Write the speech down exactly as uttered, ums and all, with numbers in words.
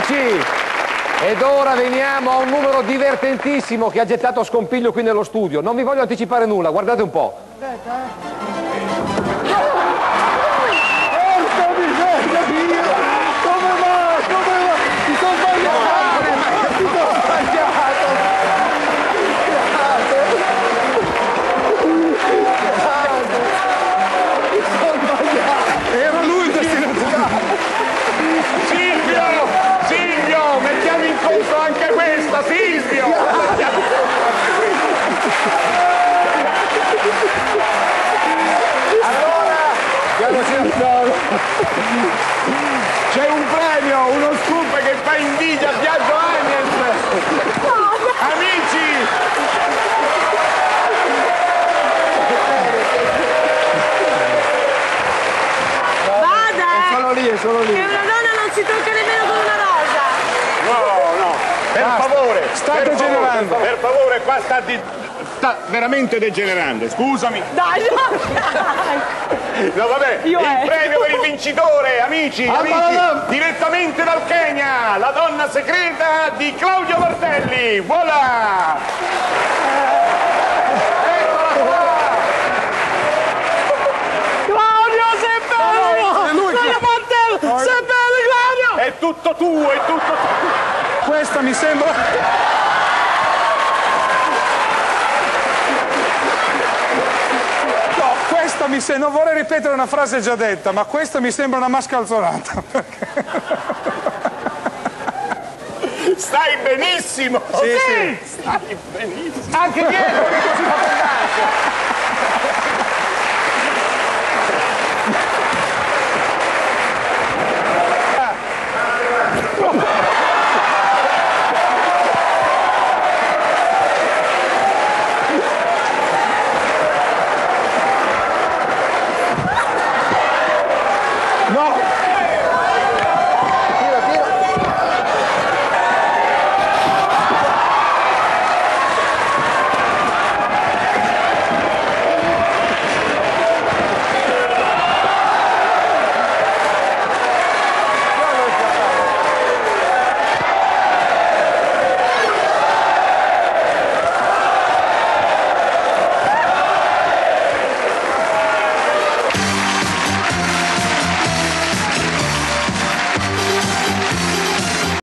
amici! Ed ora veniamo a un numero divertentissimo che ha gettato scompiglio qui nello studio. Non vi voglio anticipare nulla, guardate un po'. Aspetta, eh. Porca miseria, Dio! Come va? Come va? Mi sono sbagliato! Mi sono sbagliato! Mi sono sbagliato! Era lui il destinatario! Silvio! Silvio! Mettiamo in conto anche questa, Silvio! Allora, c'è un premio, uno scoop che fa invidia a Biagio Agnes! Amici! Vada, eh! sono lì, sono lì. Che una donna non si tocca nemmeno con una rosa! No, no, per Basta. favore! State per degenerando. Favore, per favore, qua sta, di, sta veramente degenerando, scusami. Dai, no! No, vabbè, Io il è. premio per il vincitore, amici, Ah, amici, ma- direttamente dal Kenya, la donna segreta di Claudio Martelli, voilà! Eccola qua! Claudio, sei bello! è lui che- Claudio Martello, sei bello, Claudio! È tutto tuo, è tutto tuo! Questa mi sembra... No, questa mi sembra... Non vorrei ripetere una frase già detta, ma questa mi sembra una mascalzonata. Stai benissimo! Sì, sì. Stai benissimo! Anche dietro, che così fa